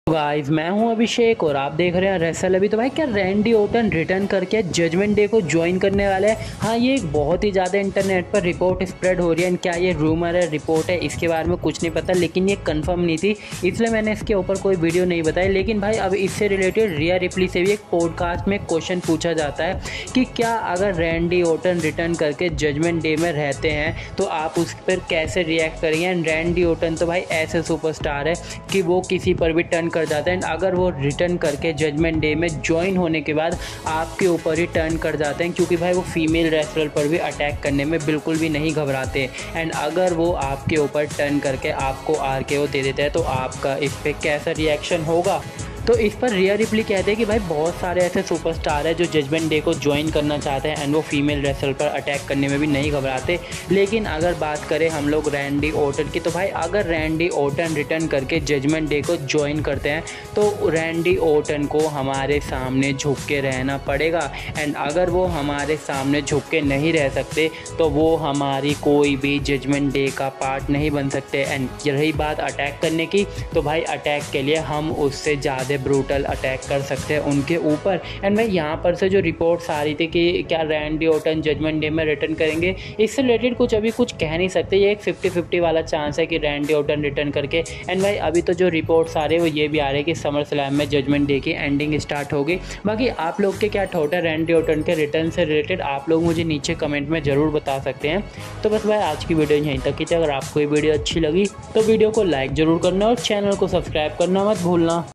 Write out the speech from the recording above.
Guys मैं हूं अभिषेक और आप देख रहे हैं रेसल। अभी तो भाई क्या रैंडी ओर्टन रिटर्न करके जजमेंट डे को ज्वाइन करने वाले हैं। हाँ, ये एक बहुत ही ज़्यादा इंटरनेट पर रिपोर्ट स्प्रेड हो रही है। क्या ये रूमर है, रिपोर्ट है, इसके बारे में कुछ नहीं पता, लेकिन ये कंफर्म नहीं थी, इसलिए मैंने इसके ऊपर कोई वीडियो नहीं बताई। लेकिन भाई अब इससे रिलेटेड रिया रिप्ली से भी एक पॉडकास्ट में क्वेश्चन पूछा जाता है कि क्या अगर रैंडी ओर्टन रिटर्न करके जजमेंट डे में रहते हैं तो आप उस पर कैसे रिएक्ट करेंगे। एंड रैंडी ओर्टन तो भाई ऐसे सुपरस्टार है कि वो किसी पर भी टर्न कर जाते हैं। अगर वो रिटर्न करके जजमेंट डे में ज्वाइन होने के बाद आपके ऊपर ही टर्न कर जाते हैं, क्योंकि भाई वो फीमेल रेसलर पर भी अटैक करने में बिल्कुल भी नहीं घबराते। एंड अगर वो आपके ऊपर टर्न करके आपको RKO दे देते हैं तो आपका इस पर कैसा रिएक्शन होगा। तो इस पर रिया रिप्ली कहते हैं कि भाई बहुत सारे ऐसे सुपरस्टार हैं जो जजमेंट डे को ज्वाइन करना चाहते हैं एंड वो फीमेल रेसलर पर अटैक करने में भी नहीं घबराते। लेकिन अगर बात करें हम लोग रैंडी ओर्टन की, तो भाई अगर रैंडी ओर्टन रिटर्न करके जजमेंट डे को ज्वाइन करते हैं तो रैंडी ओर्टन को हमारे सामने झुक के रहना पड़ेगा। एंड अगर वो हमारे सामने झुक के नहीं रह सकते तो वो हमारी कोई भी जजमेंट डे का पार्ट नहीं बन सकते। एंड रही बात अटैक करने की, तो भाई अटैक के लिए हम उससे ज़्यादा ब्रूटल अटैक कर सकते हैं उनके ऊपर। एंड भाई यहाँ पर से जो रिपोर्ट्स आ रही थी कि क्या रैंडी ओर्टन जजमेंट डे में रिटर्न करेंगे, इससे रिलेटेड अभी कुछ कह नहीं सकते। ये एक 50-50 वाला चांस है कि रैंडी ओर्टन रिटर्न करके। एंड भाई अभी तो जो रिपोर्ट्स आ रहे हैं वो ये भी आ रहे हैं कि समर स्लैम में जजमेंट डे की एंडिंग स्टार्ट होगी। बाकी आप लोग के क्या थॉट है रैंडी ओर्टन के रिटर्न से रिलेटेड, आप लोग मुझे नीचे कमेंट में ज़रूर बता सकते हैं। तो बस भाई आज की वीडियो यहीं तक ही थी। अगर आपको ये वीडियो अच्छी लगी तो वीडियो को लाइक ज़रूर करना और चैनल को सब्सक्राइब करना मत भूलना।